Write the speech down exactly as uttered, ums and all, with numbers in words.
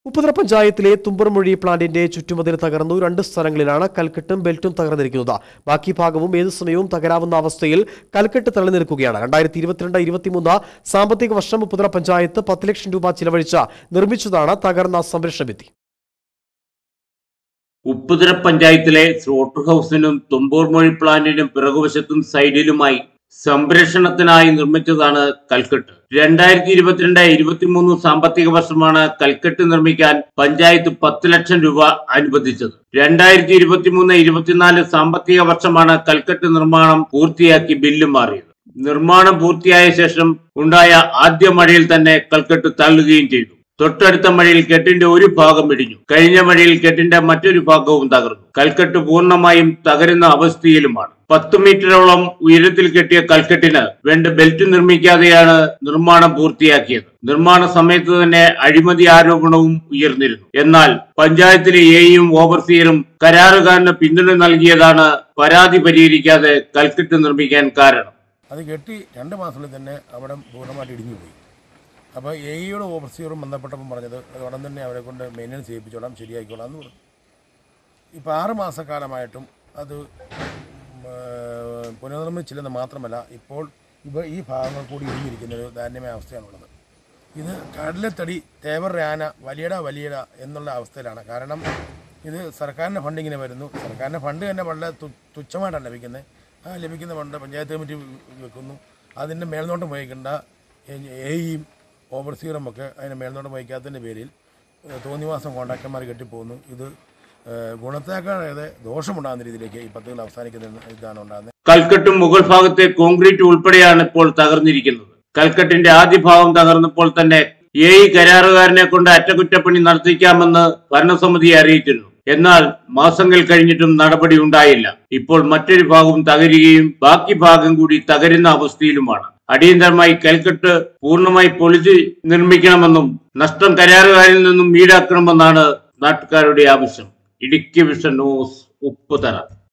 ഉപ്പുതറ പഞ്ചായത്തിലെ തുമ്പർമൊഴി പ്ലാന്റിന്റെ ചുറ്റുമതിൽ തകർന്നു. രണ്ട് സ്ഥലങ്ങളിലാണ് കൽക്കെട്ടും ബെൽറ്റും തകർന്നിരിക്കുന്നത്. ബാക്കി ഭാഗവും ഏതു സമയവും തകരാവുന്ന അവസ്ഥയിൽ കൽക്കെട്ട് തള്ളി നിൽക്കുകയാണ്. രണ്ടായിരത്തി ഇരുപത്തിരണ്ട് ഇരുപത്തിമൂന്ന് സാമ്പത്തിക വർഷം ഉപ്പുതറ പഞ്ചായത്ത് പത്ത് ലക്ഷം രൂപ ചിലവഴിച്ച് നിർമ്മിച്ചതാണ് തകർന്ന സംരക്ഷണ ഭിത്തി. ഉപ്പുതറ പഞ്ചായത്തിലെ സ്ലോട്ടർ ഹൌസിനും തുമ്പൂർമൊഴി പ്ലാന്റിനും പിറകുവശത്തും സൈഡിലുമായി സംരക്ഷണത്തിനായി നിർമ്മിച്ചതാണ് കൽക്കെട്ട്. രണ്ടായിരത്തി ഇരുപത്തിരണ്ട് ഇരുപത്തിമൂന്ന് സാമ്പത്തിക വർഷമാണ് കൽക്കെട്ട് നിർമ്മിക്കാൻ പഞ്ചായത്ത് പത്ത് ലക്ഷം രൂപ അനുവദിച്ചത്. രണ്ടായിരത്തി ഇരുപത്തിമൂന്ന് ഇരുപത്തിനാല് സാമ്പത്തിക വർഷമാണ് കൽക്കെട്ട് നിർമ്മാണം പൂർത്തിയാക്കി ബില്ല് മാറിയത്. നിർമ്മാണം പൂർത്തിയായ ശേഷം ഉണ്ടായ ആദ്യ മഴയിൽ തന്നെ കൽക്കെട്ട് തള്ളുകയും ചെയ്തു. തൊട്ടടുത്ത മഴയിൽ കെട്ടിന്റെ ഒരു ഭാഗം ഇടിഞ്ഞു. കഴിഞ്ഞ മഴയിൽ കെട്ടിന്റെ മറ്റൊരു ഭാഗവും തകർന്നു. കൽക്കെട്ട് പൂർണ്ണമായും തകരുന്ന അവസ്ഥയിലുമാണ്. പത്ത് മീറ്ററോളം ഉയരത്തിൽ കെട്ടിയ കൽക്കെട്ടിന് വേണ്ട ബെൽറ്റ് നിർമ്മിക്കാതെയാണ് നിർമ്മാണം പൂർത്തിയാക്കിയത്. നിർമ്മാണ സമയത്ത് തന്നെ അഴിമതി ആരോപണവും ഉയർന്നിരുന്നു. എന്നാൽ പഞ്ചായത്തിലെ എയും ഓവർസിയറും കരാറുകാരന് പിന്തുണ നൽകിയതാണ് പരാതി പരിഹരിക്കാതെ കൽക്കെട്ട് നിർമ്മിക്കാൻ കാരണം. അത് കെട്ടി രണ്ട് മാസത്തിൽ തന്നെ അവിടെ പൂർണ്ണമായിട്ട് ഇടിഞ്ഞുപോയി. അപ്പോൾ എയുടെ ഓവർസിയറും ബന്ധപ്പെട്ടപ്പോൾ പറഞ്ഞത് ഉടൻ തന്നെ അവരെ കൊണ്ട് മെയിൻ്റനൻസ് ചെയ്യിപ്പിച്ചോളാം, ശരിയായിക്കോളാം എന്ന് പറഞ്ഞു. ഇപ്പോൾ ആറ് മാസക്കാലമായിട്ടും അത് പുനർനിർമ്മിച്ചില്ലെന്ന് മാത്രമല്ല, ഇപ്പോൾ ഇപ്പോൾ ഈ ഭാഗങ്ങൾ കൂടി ഇടിഞ്ഞിരിക്കുന്ന ഒരു ദാരുണ്യമായ അവസ്ഥയാണുള്ളത്. ഇത് കടലത്തടി തേവർ ആന വലിയട വലിയട എന്നുള്ള അവസ്ഥയിലാണ്. കാരണം ഇത് സർക്കാരിൻ്റെ ഫണ്ടിങ്ങനെ വരുന്നു. സർക്കാരിൻ്റെ ഫണ്ട് തന്നെ വളരെ തുച്ഛമായിട്ടാണ് ലഭിക്കുന്നത്. ആ ലഭിക്കുന്ന ഫണ്ട് പഞ്ചായത്ത് കമ്മിറ്റി വെക്കുന്നു. അതിൻ്റെ മേൽനോട്ടം വഹിക്കേണ്ട എയും ഓവർസിയറും ഒക്കെ അതിന് മേൽനോട്ടം വഹിക്കാത്തതിൻ്റെ പേരിൽ തോന്നിവാസം കോൺട്രാക്ടർമാർ കെട്ടിപ്പോകുന്നു. ഇത് ഗുണത്തേക്കാളേറെ ദോഷമുണ്ടാകുന്ന രീതിയിലേക്ക് ഈ പദ്ധതികൾ അവസാനിക്കുന്ന ഇതാണ് ഉണ്ടാകുന്നത്. കൽക്കെട്ടും മുകൾ ഭാഗത്തെ കോൺക്രീറ്റ് ഉൾപ്പെടെയാണ് ഇപ്പോൾ തകർന്നിരിക്കുന്നത്. കൽക്കെട്ടിന്റെ ആദ്യ ഭാഗം തകർന്നപ്പോൾ തന്നെ എ കരാറുകാരനെ കൊണ്ട് അറ്റകുറ്റപ്പണി നടത്തിക്കാമെന്ന് ഭരണസമിതിയെ അറിയിച്ചിരുന്നു. എന്നാൽ മാസങ്ങൾ കഴിഞ്ഞിട്ടും നടപടി ഉണ്ടായില്ല. ഇപ്പോൾ മറ്റൊരു ഭാഗം തകരുകയും ബാക്കി ഭാഗം കൂടി തകരുന്ന അവസ്ഥയിലുമാണ്. അടിയന്തരമായി കൽക്കെട്ട് പൂർണ്ണമായി പൊളിച്ച് നിർമ്മിക്കണമെന്നും നഷ്ടം കരാറുകാരിൽ നിന്നും ഈടാക്കണമെന്നാണ് നാട്ടുകാരുടെ ആവശ്യം. Idukki vision news, Upputhara.